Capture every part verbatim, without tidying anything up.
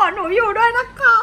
หนูอยู่ด้วยนะครับ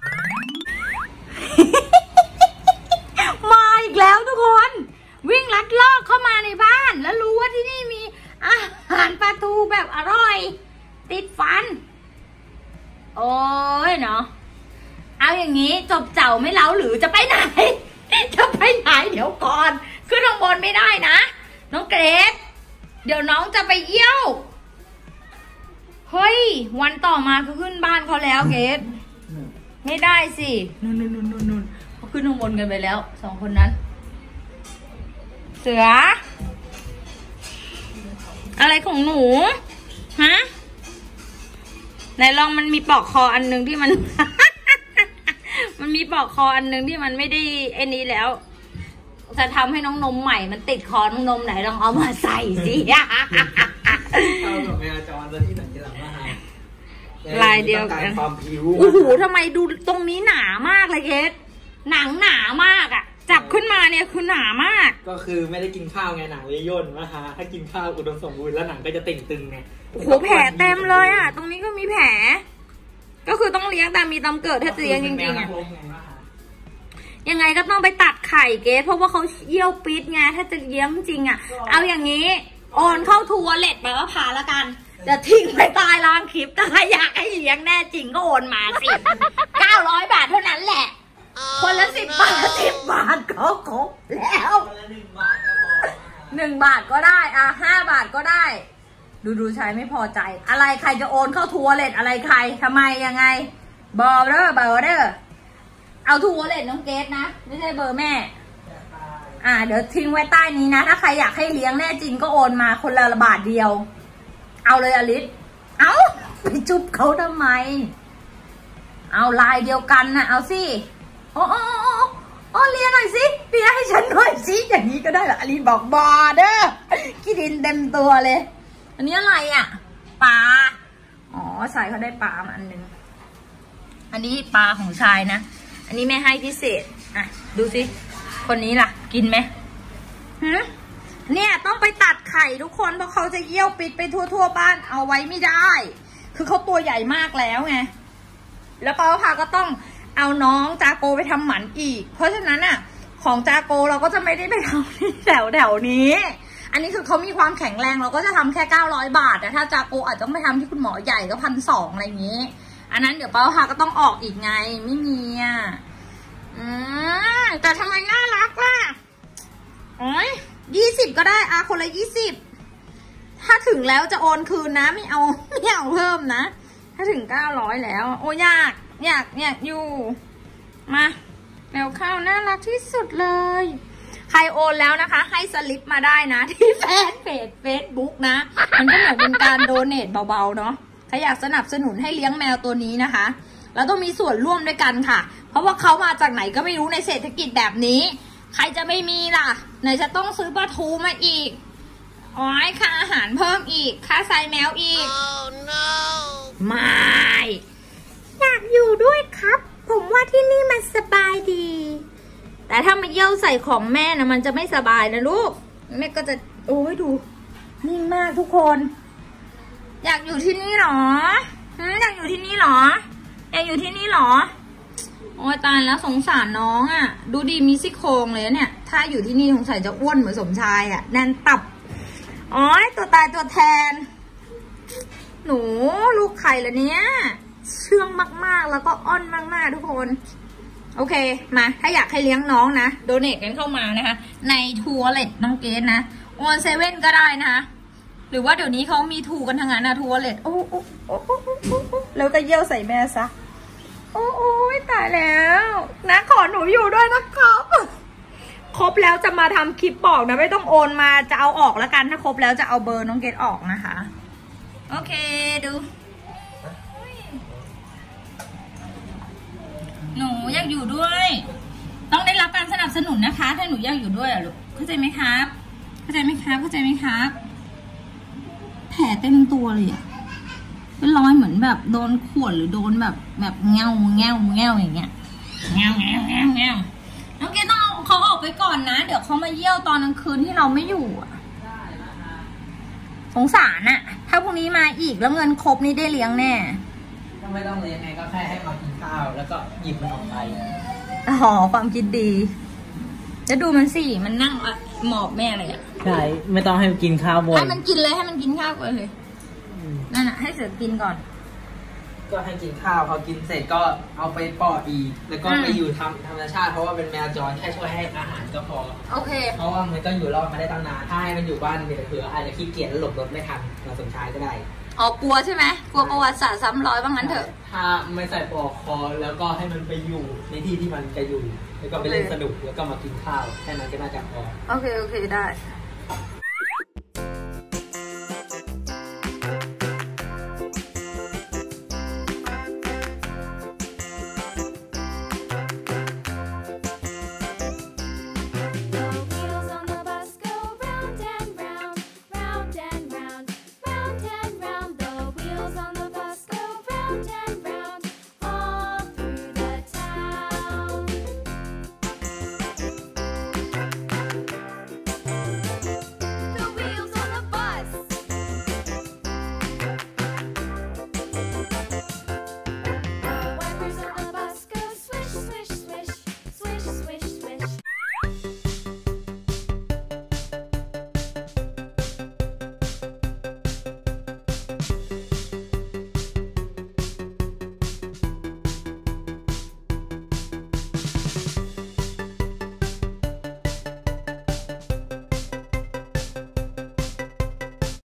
มาอีกแล้วทุกคนวิ่งลัดลอบเข้ามาในบ้านแล้วรู้ว่าที่นี่มีอาหารปลาทูแบบอร่อยติดฟันโอ้ยเนาะเอาอย่างนี้จบเจ้าไม่เล้าหรือจะไปไหนจะไปไหนเดี๋ยวก่อนขึ้นข้างบนไม่ได้นะน้องเกรซเดี๋ยวน้องจะไปเยี่ยวเฮ้ยวันต่อมาคือขึ้นบ้านเขาแล้วเกรซไม่ได้สินู่นนู่นนู่นนู่นเขาขึ้นข้างบนกันไปแล้วสองคนนั้นเสืออะไรของหนูฮะไหนลองมันมีปลอกคออันนึงที่มัน มันมีปลอกคออันนึงที่มันไม่ได้ไอ้นี้แล้วจะทำให้น้องนมใหม่มันติดคอน้องนมไหนลองเอามาใส่สิเอากับแมวจรที่ไหนที่หลังว่าลายเดียวกันโอ้โหทำไมดูตรงนี้หนามากเลยเกสหนังหนามากอ่ะจับขึ้นมาเนี่ยคือหนามากก็คือไม่ได้กินข้าวไงหนังเลยย่นนะฮะถ้ากินข้าวอุดมสมบูรณ์แล้วหนังก็จะติ่งตึงไงโอ้โหแผลเต็มเลยอ่ะตรงนี้ก็มีแผลก็คือต้องเลี้ยงตามมีตามเกิดถ้าจะเลี้ยงจริงๆอ่ะยังไงก็ต้องไปตัดไข่เกสเพราะว่าเขาเยี่ยวปิดไงถ้าจะเลี้ยงจริงอ่ะเอาอย่างนี้โอนเข้าทัวร์เล็ตไปว่าพาละกันจะทิ้งไปตายล้างคลิปถ้าอยากให้เลี้ยงแน่จริงก็โอนมาสิเก้าร้อยบาทเท่านั้นแหละคนละสิบบาทสิบบาทก็ครบแล้วหนึ่งบาทก็ได้อ่ะห้าบาทก็ได้ดูดูใช้ไม่พอใจอะไรใครจะโอนเข้าทัวร์เล็ตอะไรใครทำไมยังไงเบอร์เด้อเบอร์เด้อเอาทัวร์เล็ตน้องเกสนะไม่ใช่เบอร์แม่อ่าเดี๋ยวทิ้งไว้ใต้นี้นะถ้าใครอยากให้เลี้ยงแน่จริงก็โอนมาคนละบาทเดียวเอาเลยอลิสเอาไปจุ๊บเขาทำไมเอาลายเดียวกันนะเอาสิโอ้โอ้โอ้โอ้เลียหน่อยสิเลียให้ฉันหน่อยสิอย่างนี้ก็ได้เหรออลิสบอกบอเด้อขี้ดินเต็มตัวเลยอันนี้อะไรอ่ะปลาอ๋อชายเขาได้ปลามาอันนึงอันนี้ปลาของชายนะอันนี้แม่ให้พิเศษอ่ะดูสิคนนี้ล่ะกินไหมฮะเนี่ยต้องไปตัดไข่ทุกคนเพราะเขาจะเยี่ยวปิดไปทั่วๆบ้านเอาไว้ไม่ได้คือเขาตัวใหญ่มากแล้วไงแล้วป้าพาก็ต้องเอาน้องจาโกไปทำหมันอีกเพราะฉะนั้นอ่ะของจาโกเราก็จะไม่ได้ไปทำที่แถวแถวนี้อันนี้คือเขามีความแข็งแรงเราก็จะทำแค่เก้าร้อยบาทแต่ถ้าจาโกอาจจะต้องไปทำที่คุณหมอใหญ่ก็พันสองอะไรอย่างนี้อันนั้นเดี๋ยวป้าพาก็ต้องออกอีกไงไม่มีอ่ะอืมแต่ทำไมน่ารักล่ะโอ้ยยี่สิบก็ได้อะคนละยี่สิบถ้าถึงแล้วจะโอนคืนนะไม่เอาไม่เอาเพิ่มนะถ้าถึงเก้าร้อยแล้วโอ้ยากอยากอยากอยู่มาเร็วเข้าน่ารักที่สุดเลยใครโอนแล้วนะคะให้สลิปมาได้นะที่แฟนเพจเฟซบุ๊กนะมันก็เหมือนเป็นการโดเนทเบาๆเนาะใครอยากสนับสนุนให้เลี้ยงแมวตัวนี้นะคะเราต้องมีส่วนร่วมด้วยกันค่ะเพราะว่าเขามาจากไหนก็ไม่รู้ในเศรษฐกิจแบบนี้ใครจะไม่มีล่ะไหนจะต้องซื้อปลาทูมาอีกอ๋อค่าอาหารเพิ่มอีกค่าใส่แมวอีก oh, no. ไม่อยากอยู่ด้วยครับผมว่าที่นี่มันสบายดีแต่ถ้ามาเยี่ยวใส่ของแม่นะมันจะไม่สบายนะลูกแม่ก็จะโอ้ยดูนิ่งมากทุกคนอยากอยู่ที่นี่หรออยากอยู่ที่นี่หรออยากอยู่ที่นี่หรอโอ้ยตายแล้วสงสารน้องอ่ะดูดีมีซี่โครงเลยเนี่ยถ้าอยู่ที่นี่สงสัยจะอ้วนเหมือนสมชายอ่ะแน่นตับอ๋อตัวตายตัวแทนหนูลูกไข่ละเนี้ยเชื่องมากๆแล้วก็อ้อนมากๆทุกคนโอเคมาถ้าอยากให้เลี้ยงน้องนะโดเนทกันเข้ามานะคะในทัวร์เล็ตน้องเกสนะออนเซเว่นก็ได้นะคะหรือว่าเดี๋ยวนี้เขามีทูกันทางนั้นนะทัวร์เล็ตโอ้โอ้โอ้โอ้แล้วก็เยี่ยวใส่แม่ซะโอ้โอ้ยตายแล้วนะขอหนูอยู่ด้วยนะครับครบแล้วจะมาทำคลิปบอกนะไม่ต้องโอนมาจะเอาออกแล้วกันถ้าครบแล้วจะเอาเบอร์น้องเกดออกนะคะโอเคดูหนูอยากอยู่ด้วยต้องได้รับการสนับสนุนนะคะถ้าหนูอยากอยู่ด้วยอ่ะลูกเข้าใจไหมครับเข้าใจไหมครับเข้าใจไหมครับแผลเต็มตัวเลยอ่ะเป็นรอยเหมือนแบบโดนข่วนหรือโดนแบบแบบเงาเงาเงาอย่างเงี้ยเงาเงาเงาเงาน้องเกดต้องเอาเขาออกไปก่อนนะเดี๋ยวเขามาเยี่ยวตอนกลางคืนที่เราไม่อยู่สงสารอะถ้าพรุ่งนี้มาอีกแล้วเงินครบนี่ได้เลี้ยงแน่าไม่ต้องเลี้ยงไงก็แค่ให้มากินข้าวแล้วก็หยิบมันออกไปอ๋อความคิดดีจะดูมันสิมันนั่งอะหมอบแม่เลยอ่ะใช่ไม่ต้องให้มันกินข้าวบ่อยให้มันกินเลยให้มันกินข้าวก่อนเลยนั่นน่ะให้เสือกินก่อนก็ให้กินข้าวพอกินเสร็จก็เอาไปปล่อยอีกแล้วก็ไปอยู่ทำธรรมชาติเพราะว่าเป็นแมวจรแค่ช่วยให้อาหารก็พอโอเคเพราะว่ามันก็อยู่รอดมาได้ตั้งนานถ้าให้มันอยู่บ้านเดี๋ยวเผื่ออาจจะขี้เกียจแล้วหลบรถไม่ทันมาสมชายก็ได้อ๋อกลัวใช่ไหมกลัวประวัติศาสตร์ซ้ำรอยบ้างงั้นเถอะถ้าไม่ใส่ปลอกคอแล้วก็ให้มันไปอยู่ในที่ที่มันจะอยู่แล้วก็ไปเล่นสนุกแล้วก็มากินข้าวแค่นั้นก็น่าจะพอโอเคโอเคได้